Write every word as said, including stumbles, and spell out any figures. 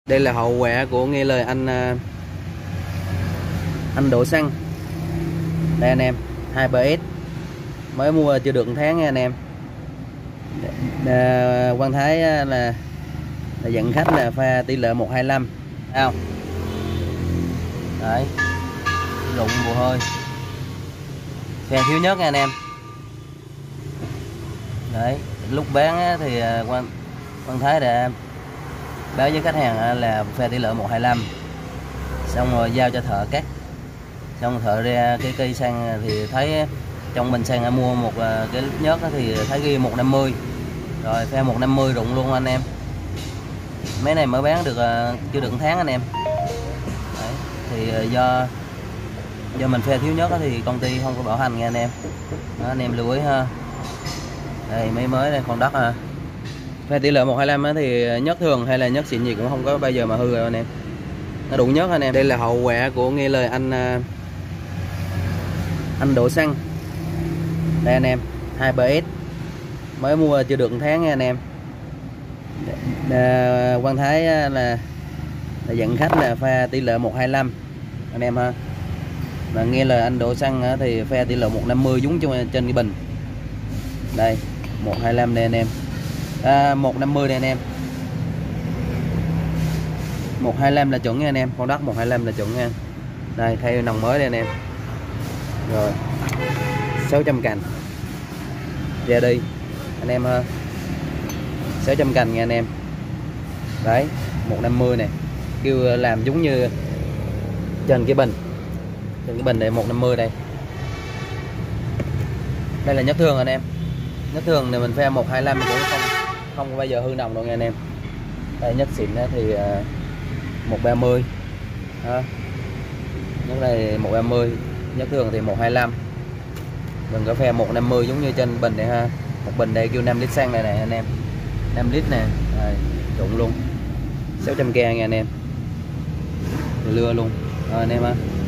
Đây là hậu quả của nghe lời anh anh đổ xăng. Đây anh em, hai bê ét mới mua chưa được một tháng nha anh em. À, Quang Thái là, là dẫn khách là pha tỷ lệ một hai lăm không đấy, rụng mồ hôi, pha thiếu nhất nha anh em. Đấy, lúc bán thì Quang Quang Thái đã báo với khách hàng là pha tỷ lệ một hai lăm, xong rồi giao cho thợ cắt, xong thợ ra cái cây xăng thì thấy trong bình xăng mua một cái lít nhớt thì thấy ghi một năm mươi, rồi pha một năm mươi rụng luôn anh em. Mấy này mới bán được chưa được một tháng anh em. Đấy, thì do do mình pha thiếu nhất thì công ty không có bảo hành nha anh em. Đó, anh em lưu ý ha. Đây mấy mới đây, con đất ha. Pha tỷ lệ một hai lăm thì nhất thường hay là nhất xịn gì cũng không có bao giờ mà hư rồi anh em. Nó đủ nhất anh em. Đây là hậu quả của nghe lời anh anh đổ xăng. Đây anh em, hai bê ét mới mua chưa được một tháng nha anh em. À, Quang Thái là, là dẫn khách là pha tỷ lệ một hai lăm anh em ha. Mà nghe lời anh đổ xăng thì pha tỷ lệ một năm mươi giống trên, trên cái bình. Đây, một hai lăm đây anh em. À, một năm mươi đây anh em. một hai lăm là chuẩn nha anh em, con đất một hai lăm là chuẩn nha. Đây, thay nòng mới đây anh em. Rồi, sáu trăm cành ra đi anh em ha, sáu trăm cành nha anh em. Đấy, một năm mươi này, kêu làm giống như trên cái bình, trên cái bình này một năm mươi đây. Đây là nhất thường anh em. Nhất thường thì mình pha một hai lăm cũng không không bao giờ hư nòng đâu nha anh em. Đây nhất xịn thì một ba mươi đó. Nhất này một ba mươi, nhất thường thì một hai lăm. Đừng có pha một năm mươi giống như trên bình này ha. Một bình đây kêu năm lít xăng này này anh em, năm lít nè, trụng luôn sáu trăm k nha anh em, lưa luôn. Rồi anh em ha.